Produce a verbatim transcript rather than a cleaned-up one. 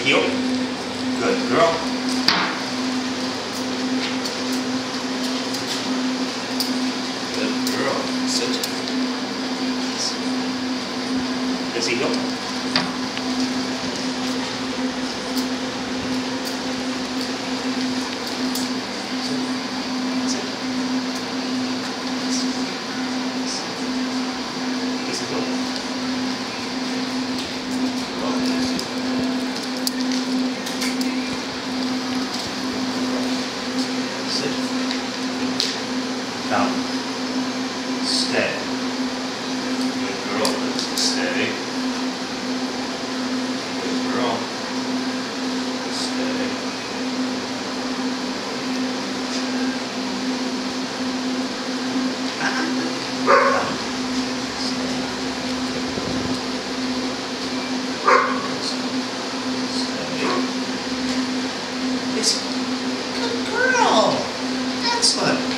Heel. Good girl. Good girl. Sit. Busy heel. Sit. Busy heel. Sit. Down. Stay. Good girl. Stay. Good girl. Stay. Down. Stay. Stay. Yes. Good girl. Excellent.